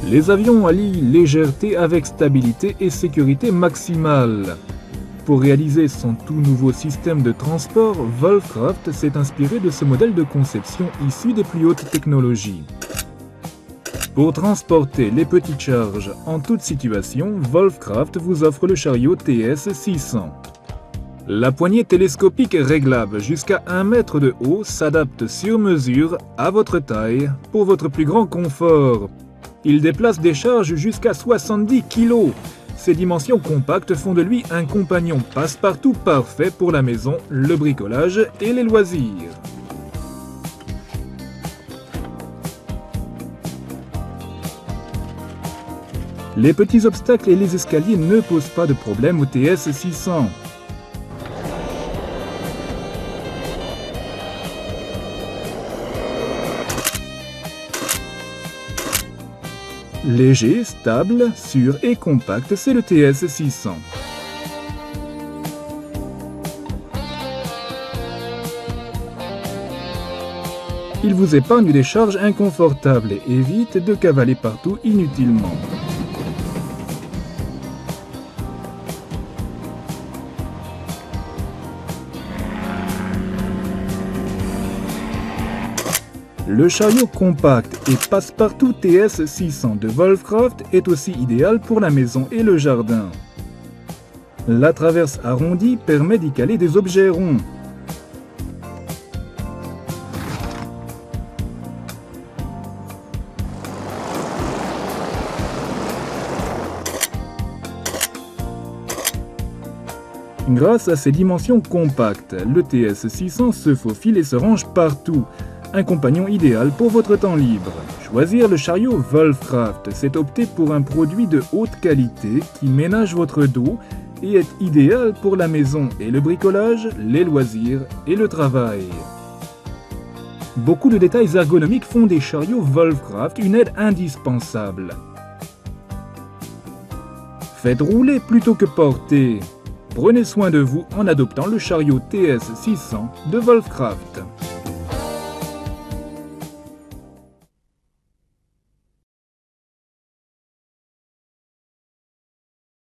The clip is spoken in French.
Les avions allient légèreté avec stabilité et sécurité maximale. Pour réaliser son tout nouveau système de transport, Wolfcraft s'est inspiré de ce modèle de conception issu des plus hautes technologies. Pour transporter les petites charges en toute situation, Wolfcraft vous offre le chariot TS600. La poignée télescopique réglable jusqu'à 1 mètre de haut s'adapte sur mesure à votre taille pour votre plus grand confort. Il déplace des charges jusqu'à 70 kg. Ses dimensions compactes font de lui un compagnon passe-partout parfait pour la maison, le bricolage et les loisirs. Les petits obstacles et les escaliers ne posent pas de problème au TS600. Léger, stable, sûr et compact, c'est le TS600. Il vous épargne des charges inconfortables et évite de cavaler partout inutilement. Le chariot compact et passe-partout TS600 de Wolfcraft est aussi idéal pour la maison et le jardin. La traverse arrondie permet d'y caler des objets ronds. Grâce à ses dimensions compactes, le TS600 se faufile et se range partout. Un compagnon idéal pour votre temps libre. Choisir le chariot Wolfcraft, c'est opter pour un produit de haute qualité qui ménage votre dos et est idéal pour la maison et le bricolage, les loisirs et le travail. Beaucoup de détails ergonomiques font des chariots Wolfcraft une aide indispensable. Faites rouler plutôt que porter. Prenez soin de vous en adoptant le chariot TS600 de Wolfcraft.